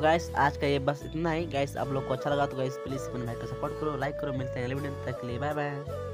Guys आज का ये बस इतना ही गाइस। आप लोग को अच्छा लगा तो गाइस प्लीज अपने भाई को सपोर्ट करो, लाइक करो। मिलते हैं अगले वीडियो में, तब तक के लिए बाय बाय।